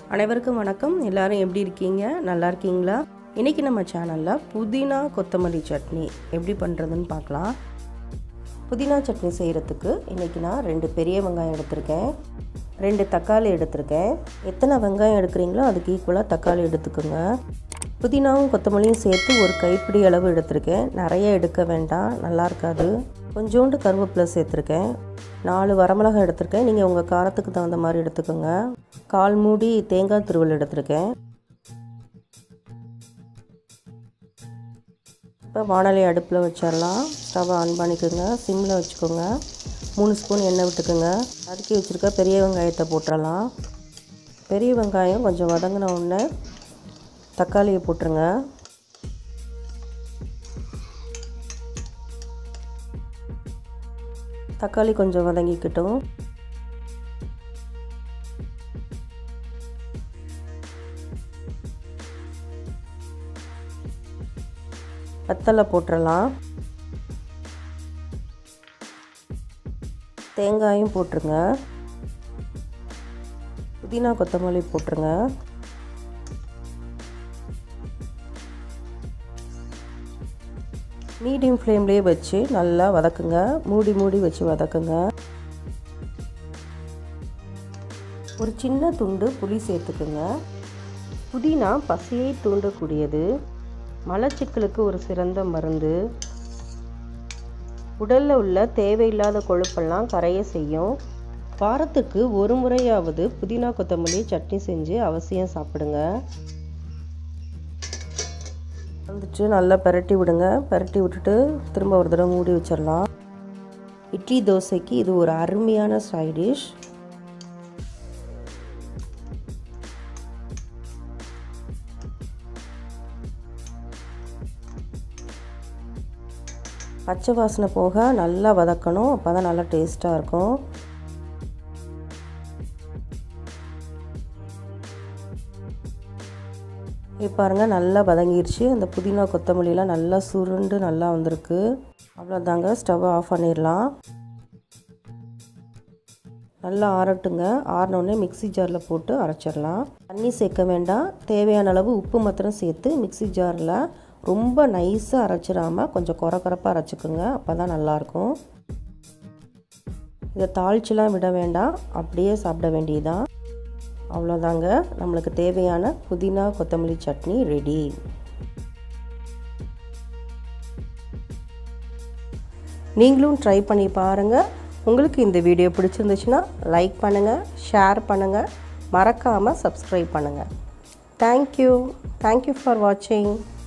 அனைவருக்கும் வணக்கம். எல்லாரும் எப்படி இருக்கீங்க? நல்லா இருக்கீங்களா? இன்றைக்கி நம்ம சேனலில் புதினா கொத்தமல்லி சட்னி எப்படி பண்ணுறதுன்னு பார்க்கலாம். புதினா சட்னி செய்கிறதுக்கு இன்றைக்கி நான் 2 பெரிய வெங்காயம் எடுத்திருக்கேன், 2 தக்காளி எடுத்திருக்கேன். எத்தனை வெங்காயம் எடுக்கிறீங்களோ அதுக்கு ஈக்குவலாக தக்காளி எடுத்துக்கோங்க. புதினாவும் கொத்தமல்லியும் சேர்த்து ஒரு கைப்பிடி அளவு எடுத்திருக்கேன். நிறைய எடுக்க வேண்டாம், நல்லா இருக்காது. கொஞ்சோண்டு கருவேப்பிலை சேர்த்துருக்கேன். 4 வரமிளகாய் எடுத்திருக்கேன். நீங்கள் உங்கள் காரத்துக்கு தகுந்த மாதிரி எடுத்துக்கோங்க. 1/4 மூடி தேங்காய் துருவல் எடுத்திருக்கேன். இப்போ வாணலி அடுப்பில் வச்சிடலாம். ஸ்டவ் ஆன் பண்ணிக்கோங்க, சிம்மில் வச்சுக்கோங்க. 3 ஸ்பூன் எண்ணெய் விட்டுக்கோங்க. நறுக்கி வச்சுருக்க பெரிய வெங்காயத்தை போட்டுடலாம். பெரிய வெங்காயம் கொஞ்சம் வதங்கின உடனே தக்காளியை போட்டுருங்க. தக்காளி கொஞ்சம் வதங்கிக்கிட்டும். வத்தலை போட்டுடலாம். தேங்காயும் போட்டுருங்க. புதினா கொத்தமல்லி போட்டுருங்க. மீடியம் ஃப்ளேம்லேயே வச்சு நல்லா வதக்குங்க. மூடி வச்சு வதக்குங்க. ஒரு சின்ன துண்டு புளி சேர்த்துக்குங்க. புதினா பசியை தூண்டக்கூடியது, மலச்சிக்கலுக்கு ஒரு சிறந்த மருந்து. உடலில் உள்ள தேவையில்லாத கொழுப்பெல்லாம் கரைய செய்யும். வாரத்துக்கு ஒரு முறையாவது புதினா கொத்தமல்லி சட்னி செஞ்சு அவசியம் சாப்பிடுங்க. வந்துட்டு நல்லா பரட்டி விடுங்க. பரட்டி விட்டுட்டு திரும்ப ஒரு தடவை மூடி வச்சிடலாம். இட்லி தோசைக்கு இது ஒரு அருமையான சைட் டிஷ். பச்சை வாசனை போக நல்லா வதக்கணும், அப்போ தான் நல்லா டேஸ்ட்டாக இருக்கும். இப்போ பாருங்கள், நல்லா வதங்கிடுச்சு. அந்த புதினா கொத்தமல்லிலாம் நல்லா சுருண்டு நல்லா வந்திருக்கு. அவ்வளோதாங்க, ஸ்டவ்வை ஆஃப் பண்ணிடலாம். நல்லா ஆறட்டுங்க. ஆறினோடனே மிக்ஸி ஜாரில் போட்டு அரைச்சிடலாம். தண்ணி சேர்க்க வேண்டாம். தேவையான அளவு உப்பு மாத்திரம் சேர்த்து மிக்ஸி ஜாரில் ரொம்ப நைஸாக அரைச்சிடாமல் கொஞ்சம் கொரப்பாக அரைச்சிக்கோங்க, அப்போ தான் நல்லாயிருக்கும். இதை தாளிச்சுலாம் விட வேண்டாம், அப்படியே சாப்பிட வேண்டியதுதான். அவ்வளோதாங்க, நம்மளுக்கு தேவையான புதினா கொத்தமல்லி சட்னி ரெடி. நீங்களும் ட்ரை பண்ணி பாருங்கள். உங்களுக்கு இந்த வீடியோ பிடிச்சிருந்துச்சுன்னா லைக் பண்ணுங்கள், ஷேர் பண்ணுங்கள், மறக்காமல் சப்ஸ்கிரைப் பண்ணுங்கள். தேங்க்யூ ஃபார் வாட்சிங்.